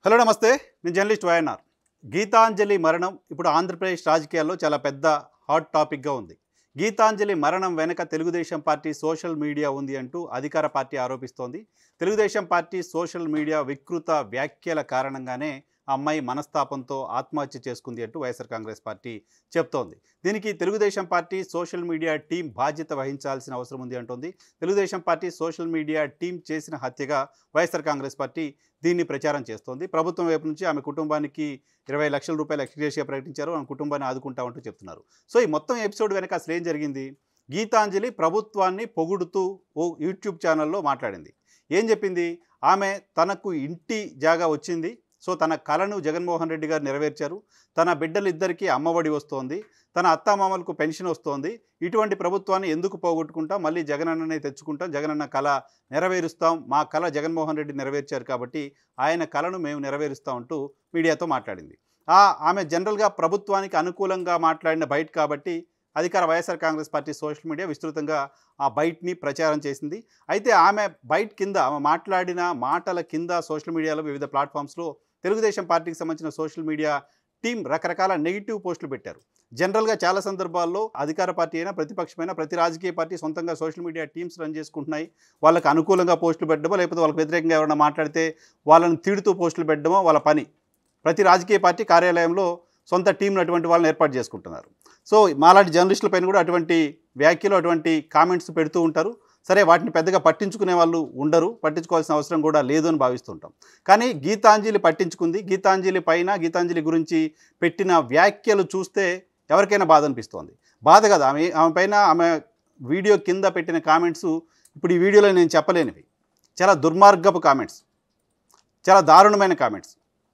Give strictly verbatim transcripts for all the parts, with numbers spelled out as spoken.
Hello నమస్తే, నేను journalist YNR. Gitanjali మరణం ఇప్పుడు ఆంధ్రప్రదేశ్ రాజకీయాల్లో చాలా పెద్ద హాట్ టాపిక్గా ఉంది. గీతాంజలి మరణం వెనక తెలుగుదేశం పార్టీ సోషల్ మీడియా ఉంది అంటూ అధికార పార్టీ ఆరోపిస్తోంది. తెలుగుదేశం పార్టీ సోషల్ మీడియా వికృత వ్యాఖ్యల కారణంగానే ఆ అమ్మాయి మనస్తాపంతో ఆత్మహత్య చేసుకుంది అంటూ వైఎస్ఆర్ కాంగ్రెస్ పార్టీ చెప్తోంది. దీనికి Telugu Desam party social media team బాధ్యత వహించాల్సిన అవసరం ఉంది అంటోంది. Telugu Desam party social media team చేసిన హత్యగా వైఎస్ఆర్ కాంగ్రెస్ పార్టీ దీన్ని ప్రచారం చేస్తోంది. ప్రభుత్వం వైపు నుంచి ఆమె కుటుంబానికి ఇరవై లక్షల రూపాయల ఎక్స్గ్రేషియా ప్రకటించారు. ఆమె కుటుంబాన్ని ఆదుకుంటామంటూ చెప్తున్నారు. సో ఈ మొత్తం ఎపిసోడ్ వెనక అసలు ఏం జరిగింది? గీతాంజలి ప్రభుత్వాన్ని పొగుడుతూ ఓ యూట్యూబ్ ఛానల్లో మాట్లాడింది. ఏం చెప్పింది? ఆమె తనకు ఇంటి జాగా వచ్చింది, సో తన కలను జగన్మోహన్ రెడ్డి గారు నెరవేర్చారు, తన బిడ్డలిద్దరికీ అమ్మఒడి వస్తోంది, తన అత్తామామలకు పెన్షన్ వస్తోంది, ఇటువంటి ప్రభుత్వాన్ని ఎందుకు పోగొట్టుకుంటాం, మళ్ళీ జగనన్ననే తెచ్చుకుంటాం, జగనన్న కళ నెరవేరుస్తాం, మా కళ జగన్మోహన్ రెడ్డి నెరవేర్చారు కాబట్టి ఆయన కళను మేము నెరవేరుస్తాం అంటూ మీడియాతో మాట్లాడింది. ఆ ఆమె జనరల్గా ప్రభుత్వానికి అనుకూలంగా మాట్లాడిన బయట కాబట్టి అధికార YSR Congress party social media విస్తృతంగా ఆ బయట్ని ప్రచారం చేసింది. అయితే ఆమె బయట కింద ఆమె మాట్లాడిన మాటల కింద సోషల్ మీడియాలో వివిధ ప్లాట్ఫామ్స్లో తెలుగుదేశం పార్టీకి సంబంధించిన సోషల్ మీడియా టీం రకరకాల నెగిటివ్ పోస్టులు పెట్టారు. జనరల్గా చాలా సందర్భాల్లో అధికార పార్టీ అయినా ప్రతిపక్షమైన ప్రతి రాజకీయ పార్టీ సొంతంగా సోషల్ మీడియా టీమ్స్ రన్ చేసుకుంటున్నాయి. వాళ్ళకి అనుకూలంగా పోస్టులు పెట్టడమో లేకపోతే వాళ్ళకి వ్యతిరేకంగా ఎవరైనా మాట్లాడితే వాళ్ళని తిడుతూ పోస్టులు పెట్టడమో వాళ్ళ పని. ప్రతి రాజకీయ పార్టీ కార్యాలయంలో సొంత టీంను అటువంటి వాళ్ళని ఏర్పాటు చేసుకుంటున్నారు. సో మాలాంటి జర్నలిస్టుల పైన కూడా అటువంటి వ్యాఖ్యలు అటువంటి కామెంట్స్ పెడుతూ ఉంటారు. సరే, వాటిని పెద్దగా పట్టించుకునే వాళ్ళు ఉండరు, పట్టించుకోవాల్సిన అవసరం కూడా లేదు అని భావిస్తుంటాం. కానీ గీతాంజలి పట్టించుకుంది. గీతాంజలి పైన గీతాంజలి గురించి పెట్టిన వ్యాఖ్యలు చూస్తే ఎవరికైనా బాధ అనిపిస్తోంది. బాధ కదా, ఆమె ఆమె పైన ఆమె వీడియో కింద పెట్టిన కామెంట్స్ ఇప్పుడు ఈ వీడియోలో నేను చెప్పలేనివి. చాలా దుర్మార్గపు కామెంట్స్, చాలా దారుణమైన కామెంట్స్.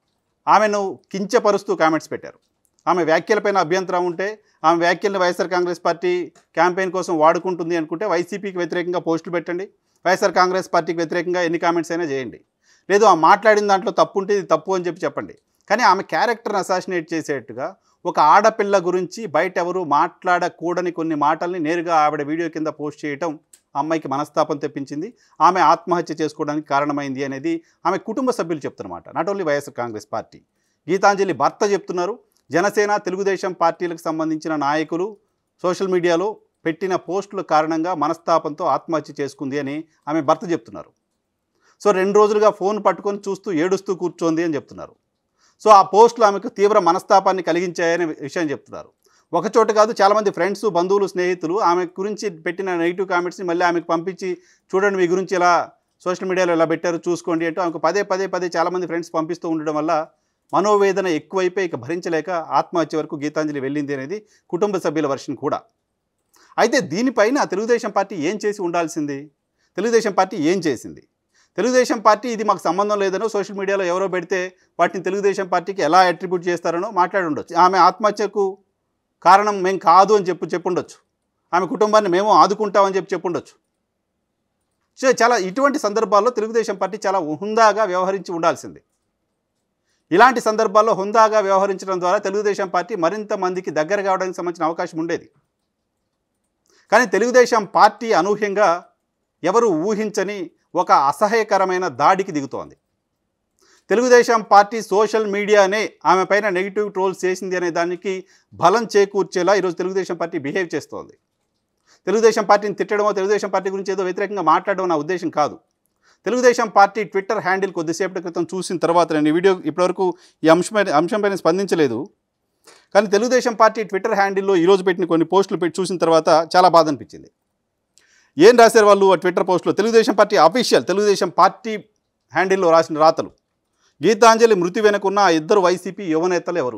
ఆమెను కించపరుస్తూ కామెంట్స్ పెట్టారు. ఆమె వ్యాఖ్యలపైన అభ్యంతరం ఉంటే, ఆమె వ్యాఖ్యలను వైఎస్ఆర్ కాంగ్రెస్ పార్టీ క్యాంపెయిన్ కోసం వాడుకుంటుంది అనుకుంటే వైసీపీకి వ్యతిరేకంగా పోస్టులు పెట్టండి, వైఎస్ఆర్ కాంగ్రెస్ పార్టీకి వ్యతిరేకంగా ఎన్ని కామెంట్స్ అయినా చేయండి. లేదు ఆ మాట్లాడిన దాంట్లో తప్పు ఉంటే ఇది తప్పు అని చెప్పి చెప్పండి. కానీ ఆమె క్యారెక్టర్ని అసాసినేట్ చేసేట్టుగా ఒక ఆడపిల్ల గురించి బయట ఎవరు మాట్లాడకూడని కొన్ని మాటల్ని నేరుగా ఆవిడ వీడియో కింద పోస్ట్ చేయటం అమ్మాయికి మనస్తాపం తెప్పించింది, ఆమె ఆత్మహత్య చేసుకోవడానికి కారణమైంది అనేది ఆమె కుటుంబ సభ్యులు చెప్తున్నమాట. Not only YSR Congress party. Geetanjali భర్త చెప్తున్నారు. జనసేన తెలుగుదేశం పార్టీలకు సంబంధించిన నాయకులు సోషల్ మీడియాలో పెట్టిన పోస్టుల కారణంగా మనస్తాపంతో ఆత్మహత్య చేసుకుంది అని ఆమె భర్త చెప్తున్నారు. సో రెండు రోజులుగా ఫోన్ పట్టుకొని చూస్తూ ఏడుస్తూ కూర్చోంది అని చెప్తున్నారు. సో ఆ పోస్టులు ఆమెకు తీవ్ర మనస్తాపాన్ని కలిగించాయనే విషయం చెప్తున్నారు. ఒకచోట కాదు, చాలామంది ఫ్రెండ్స్, బంధువులు, స్నేహితులు ఆమె గురించి పెట్టిన నెగిటివ్ కామెంట్స్ని మళ్ళీ ఆమెకు పంపించి చూడండి మీ గురించి ఇలా సోషల్ మీడియాలో ఇలా పెట్టారు చూసుకోండి అంటూ ఆమెకు పదే పదే పదే చాలామంది ఫ్రెండ్స్ పంపిస్తూ ఉండడం వల్ల మనోవేదన ఎక్కువైపోయి ఇక భరించలేక ఆత్మహత్య వరకు గీతాంజలి వెళ్ళింది అనేది కుటుంబ సభ్యుల వర్షన్ కూడా. అయితే దీనిపైన తెలుగుదేశం పార్టీ ఏం చేసి ఉండాల్సింది? తెలుగుదేశం పార్టీ ఏం చేసింది? తెలుగుదేశం పార్టీ ఇది మాకు సంబంధం లేదనో సోషల్ మీడియాలో ఎవరో పెడితే వాటిని తెలుగుదేశం పార్టీకి ఎలా అట్రిబ్యూట్ చేస్తారనో మాట్లాడి ఉండొచ్చు. ఆమె ఆత్మహత్యకు కారణం మేము కాదు అని చెప్పు చెప్పుండొచ్చు. ఆమె కుటుంబాన్ని మేము ఆదుకుంటామని చెప్పి చెప్పుండొచ్చు. సో చాలా ఇటువంటి సందర్భాల్లో తెలుగుదేశం పార్టీ చాలా హుందాగా వ్యవహరించి ఉండాల్సింది. ఇలాంటి సందర్భాల్లో హుందాగా వ్యవహరించడం ద్వారా తెలుగుదేశం పార్టీ మరింత మందికి దగ్గర కావడానికి సంబంధించిన అవకాశం ఉండేది. కానీ తెలుగుదేశం పార్టీ అనూహ్యంగా ఎవరు ఊహించని ఒక అసహ్యకరమైన దాడికి దిగుతోంది. తెలుగుదేశం పార్టీ సోషల్ మీడియానే ఆమె పైన నెగిటివ్ ట్రోల్స్ చేసింది అనే దానికి బలం చేకూర్చేలా ఈరోజు తెలుగుదేశం పార్టీ బిహేవ్ చేస్తోంది. తెలుగుదేశం పార్టీని తిట్టడమో తెలుగుదేశం పార్టీ గురించి ఏదో వ్యతిరేకంగా మాట్లాడడం నా ఉద్దేశం కాదు. తెలుగుదేశం పార్టీ ట్విట్టర్ హ్యాండిల్ కొద్దిసేపటి క్రితం చూసిన తర్వాత నేను ఈ వీడియో ఇప్పటివరకు ఈ అంశం అంశంపైన స్పందించలేదు. కానీ తెలుగుదేశం పార్టీ ట్విట్టర్ హ్యాండిల్లో ఈరోజు పెట్టిన కొన్ని పోస్టులు పెట్టి చూసిన తర్వాత చాలా బాధ అనిపించింది. ఏం రాశారు వాళ్ళు ఆ ట్విట్టర్ పోస్టులో? Telugu Desam party official Telugu Desam party హ్యాండిల్లో రాసిన రాతలు. గీతాంజలి మృతి వెనుకున్న ఆ ఇద్దరు వైసీపీ యువనేతలు ఎవరు?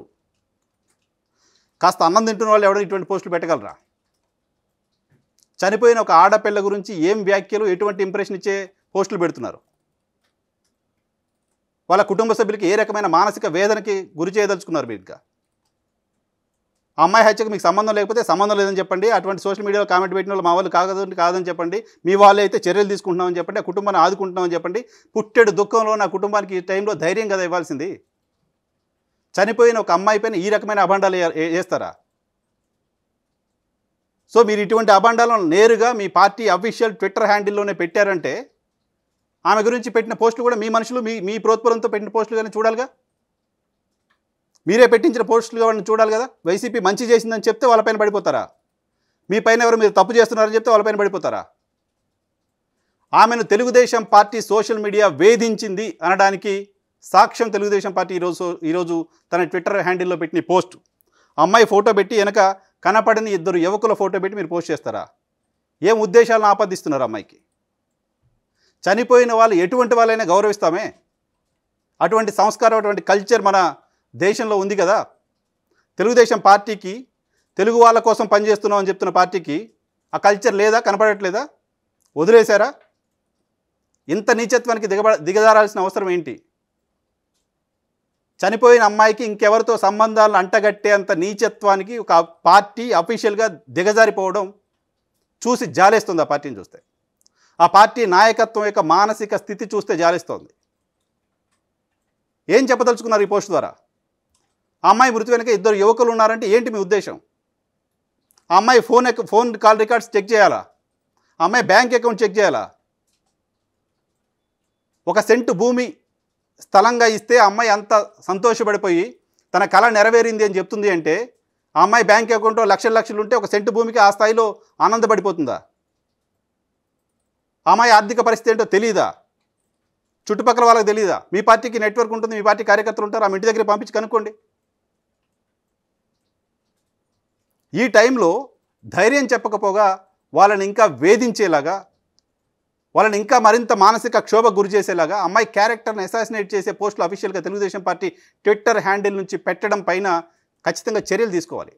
కాస్త అన్నం తింటున్న వాళ్ళు ఎవడో ఇటువంటి పోస్టులు పెట్టగలరా? చనిపోయిన ఒక ఆడపిల్ల గురించి ఏం వ్యాఖ్యలు, ఎటువంటి ఇంప్రెషన్ ఇచ్చే పోస్టులు పెడుతున్నారు? వాళ్ళ కుటుంబ సభ్యులకి ఏ రకమైన మానసిక వేదనకి గురి చేయదలుచుకున్నారు మీరు? ఇంకా ఆ అమ్మాయి హత్యకు మీకు సంబంధం లేకపోతే సంబంధం లేదని చెప్పండి. అటువంటి సోషల్ మీడియాలో కామెంట్ పెట్టిన వాళ్ళు మా వాళ్ళు కాదని కాదని చెప్పండి. మీ వాళ్ళే అయితే చర్యలు తీసుకుంటున్నామని చెప్పండి, ఆ కుటుంబాన్ని ఆదుకుంటున్నామని చెప్పండి. పుట్టెడు దుఃఖంలో నా కుటుంబానికి ఈ టైంలో ధైర్యం కదా ఇవ్వాల్సింది. చనిపోయిన ఒక అమ్మాయి పైన ఈ రకమైన అభండాలు వేస్తారా? సో మీరు ఇటువంటి అభండాలను నేరుగా మీ పార్టీ అఫీషియల్ ట్విట్టర్ హ్యాండిల్లోనే పెట్టారంటే ఆమె గురించి పెట్టిన పోస్టులు కూడా మీ మనుషులు మీ మీ ప్రోత్పలంతో పెట్టిన పోస్టులు కానీ చూడాలిగా. మీరే పెట్టించిన పోస్టులు వాళ్ళని చూడాలి కదా. వైసీపీ మంచి చేసిందని చెప్తే వాళ్ళపైన పడిపోతారా? మీ పైన ఎవరు మీరు తప్పు చేస్తున్నారని చెప్తే వాళ్ళపైన పడిపోతారా? ఆమెను తెలుగుదేశం పార్టీ సోషల్ మీడియా వేధించింది అనడానికి సాక్ష్యం తెలుగుదేశం పార్టీ ఈరోజు ఈరోజు తన ట్విట్టర్ హ్యాండిల్లో పెట్టిన పోస్ట్. అమ్మాయి ఫోటో పెట్టి వెనక కనపడని ఇద్దరు యువకుల ఫోటో పెట్టి మీరు పోస్ట్ చేస్తారా? ఏం ఉద్దేశాలను ఆపాదిస్తున్నారు అమ్మాయికి? చనిపోయిన వాళ్ళు ఎటువంటి వాళ్ళైనా గౌరవిస్తామే. అటువంటి సంస్కారం అటువంటి కల్చర్ మన దేశంలో ఉంది కదా. తెలుగుదేశం పార్టీకి తెలుగు వాళ్ళ కోసం పనిచేస్తున్నాం అని చెప్తున్న పార్టీకి ఆ కల్చర్ లేదా? కనపడట్లేదా? వదిలేశారా? ఇంత నీచత్వానికి దిగబ దిగజారాల్సిన అవసరం ఏంటి? చనిపోయిన అమ్మాయికి ఇంకెవరితో సంబంధాలను అంటగట్టే అంత నీచత్వానికి ఒక పార్టీ అఫీషియల్గా దిగజారిపోవడం చూసి జాలేస్తుంది. ఆ పార్టీని చూస్తే, ఆ పార్టీ నాయకత్వం యొక్క మానసిక స్థితి చూస్తే జాలేస్తోంది. ఏం చెప్పదలుచుకున్నారు ఈ పోస్ట్ ద్వారా? ఆ అమ్మాయి మృతి వెనుక ఇద్దరు యువకులు ఉన్నారంటే ఏంటి మీ ఉద్దేశం? ఆ అమ్మాయి phone phone call records check చేయాలా? ఆ అమ్మాయి బ్యాంక్ అకౌంట్ చెక్ చేయాలా? ఒక సెంటు భూమి స్థలంగా ఇస్తే ఆ అమ్మాయి అంత సంతోషపడిపోయి తన కళ నెరవేరింది అని చెప్తుంది అంటే, ఆ అమ్మాయి బ్యాంక్ అకౌంట్లో లక్షల లక్షలు ఉంటే ఒక సెంటు భూమికి ఆ స్థాయిలో ఆనందపడిపోతుందా? ఆ అమ్మాయి ఆర్థిక పరిస్థితి ఏంటో తెలియదా? చుట్టుపక్కల వాళ్ళకి తెలియదా? మీ పార్టీకి నెట్వర్క్ ఉంటుంది, మీ పార్టీ కార్యకర్తలు ఉంటారు, ఆ ఇంటి దగ్గర పంపించి కనుక్కోండి. ఈ టైంలో ధైర్యం చెప్పకపోగా వాళ్ళని ఇంకా వేధించేలాగా, వాళ్ళని ఇంకా మరింత మానసిక క్షోభ గురి చేసేలాగా అమ్మాయి క్యారెక్టర్ని అసాసినేట్ చేసే పోస్టులు అఫీషియల్గా తెలుగుదేశం పార్టీ ట్విట్టర్ హ్యాండిల్ నుంచి పెట్టడం పైన ఖచ్చితంగా చర్యలు తీసుకోవాలి.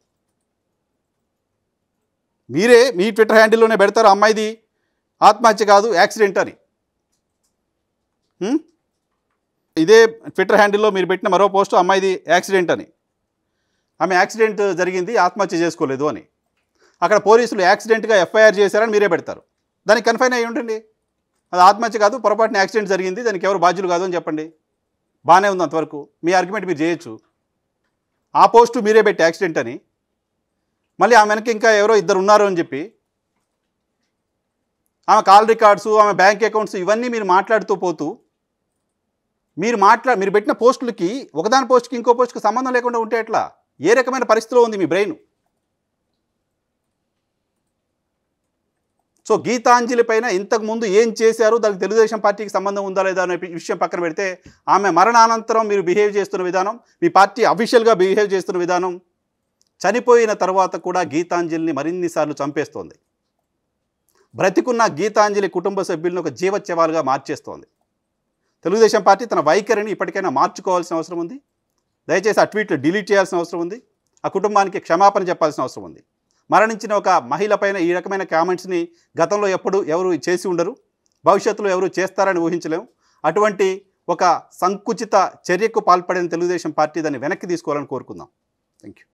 మీరే మీ ట్విట్టర్ హ్యాండిల్లోనే పెడతారు అమ్మాయిది ఆత్మహత్య కాదు యాక్సిడెంట్ అని. ఇదే ట్విట్టర్ హ్యాండిల్లో మీరు పెట్టిన మరో పోస్టు అమ్మాయిది యాక్సిడెంట్ అని. ఆమె యాక్సిడెంట్ జరిగింది, ఆత్మహత్య చేసుకోలేదు అని. అక్కడ పోలీసులు యాక్సిడెంట్గా ఎఫ్ఐఆర్ చేశారని మీరే పెడతారు. దానికి కన్ఫైన్ అయ్యి ఉండండి. అది ఆత్మహత్య కాదు, పొరపాటున యాక్సిడెంట్ జరిగింది, దానికి ఎవరు బాధ్యులు కాదు అని చెప్పండి. బాగానే ఉంది, అంతవరకు మీ ఆర్గ్యుమెంట్ మీరు చేయొచ్చు. ఆ పోస్టు మీరే పెట్టి యాక్సిడెంట్ అని, మళ్ళీ ఆమె వెనక ఇంకా ఎవరో ఇద్దరు ఉన్నారు అని చెప్పి ఆమె కాల్ రికార్డ్స్, ఆమె బ్యాంక్ అకౌంట్స్ ఇవన్నీ మీరు మాట్లాడుతూ పోతూ మీరు మాట్లా మీరు పెట్టిన పోస్టులకి ఒకదాని పోస్ట్కి ఇంకో పోస్ట్కి సంబంధం లేకుండా ఉంటే ఎట్లా? ఏ రకమైన పరిస్థితిలో ఉంది మీ బ్రెయిన్? సో గీతాంజలి పైన ఇంతకుముందు ఏం చేశారు, దానికి తెలుగుదేశం పార్టీకి సంబంధం ఉందా లేదా అనే విషయం పక్కన పెడితే, ఆమె మరణానంతరం మీరు బిహేవ్ చేస్తున్న విధానం, మీ పార్టీ అఫీషియల్గా బిహేవ్ చేస్తున్న విధానం చనిపోయిన తర్వాత కూడా గీతాంజలిని మరిన్నిసార్లు చంపేస్తోంది. బ్రతికున్న గీతాంజలి కుటుంబ సభ్యులను ఒక జీవత్యవాలుగా మార్చేస్తోంది. తెలుగుదేశం పార్టీ తన వైఖరిని ఇప్పటికైనా మార్చుకోవాల్సిన అవసరం ఉంది. దయచేసి ఆ ట్వీట్లు డిలీట్ చేయాల్సిన అవసరం ఉంది. ఆ కుటుంబానికి క్షమాపణ చెప్పాల్సిన అవసరం ఉంది. మరణించిన ఒక మహిళ పైన ఈ రకమైన కామెంట్స్ని గతంలో ఎప్పుడు ఎవరు చేసి ఉండరు, భవిష్యత్తులో ఎవరు చేస్తారని ఊహించలేము. అటువంటి ఒక సంకుచిత చర్యకు పాల్పడిన తెలుగుదేశం పార్టీ దాన్ని వెనక్కి తీసుకోవాలని కోరుకుందాం. Thank you.